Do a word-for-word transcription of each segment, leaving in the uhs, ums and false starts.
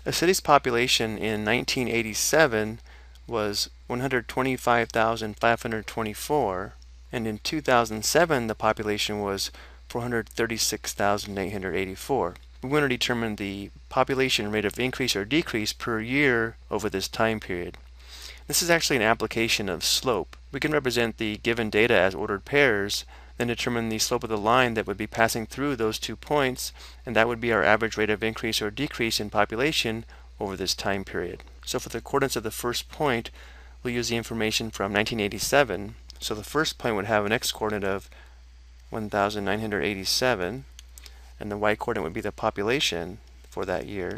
A city's population in nineteen eighty-seven was one hundred twenty-five thousand five hundred twenty-four, and in two thousand seven the population was four hundred thirty-six thousand eight hundred eighty-four. We want to determine the population rate of increase or decrease per year over this time period. This is actually an application of slope. We can represent the given data as ordered pairs, then determine the slope of the line that would be passing through those two points, and that would be our average rate of increase or decrease in population over this time period. So for the coordinates of the first point, we'll use the information from nineteen eighty-seven. So the first point would have an x-coordinate of one thousand nine hundred eighty-seven, and the y-coordinate would be the population for that year.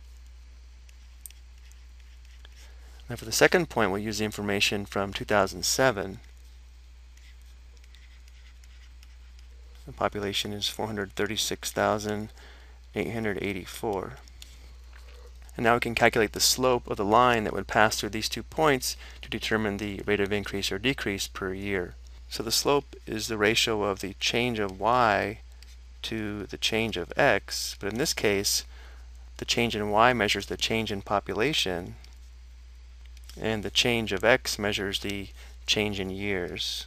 Now for the second point, we'll use the information from two thousand seven. The population is four hundred thirty-six thousand eight hundred eighty-four. And now we can calculate the slope of the line that would pass through these two points to determine the rate of increase or decrease per year. So the slope is the ratio of the change of y to the change of x, but in this case, the change in y measures the change in population, and the change of x measures the change in years.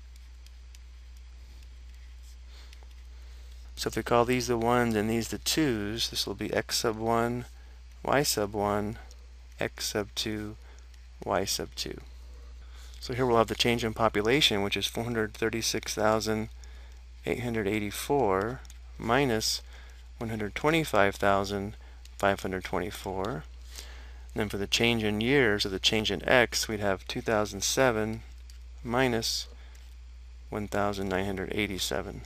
So if we call these the ones and these the twos, this will be x sub one, y sub one, x sub two, y sub two. So here we'll have the change in population, which is four hundred thirty-six thousand eight hundred eighty-four minus one hundred twenty-five thousand five hundred twenty-four. And then for the change in years, or the change in x, we'd have two thousand seven minus one thousand nine hundred eighty-seven.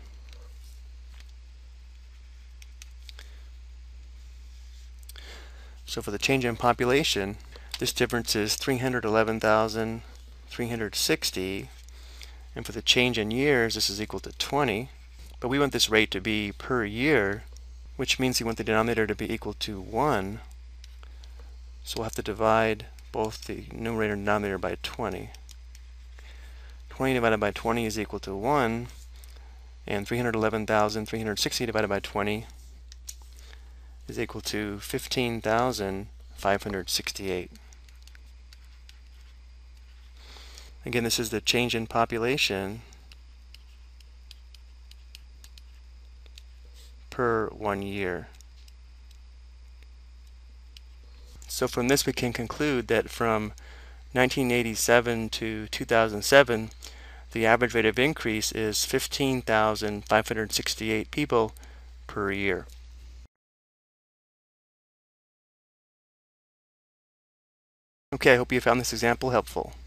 So for the change in population, this difference is three hundred eleven thousand three hundred sixty, and for the change in years, this is equal to twenty. But we want this rate to be per year, which means we want the denominator to be equal to one. So we'll have to divide both the numerator and denominator by twenty. twenty divided by twenty is equal to one, and three hundred eleven thousand three hundred sixty divided by twenty is equal to fifteen thousand five hundred sixty-eight. Again, this is the change in population per one year. So from this we can conclude that from nineteen eighty-seven to two thousand seven, the average rate of increase is fifteen thousand five hundred sixty-eight people per year. Okay, I hope you found this example helpful.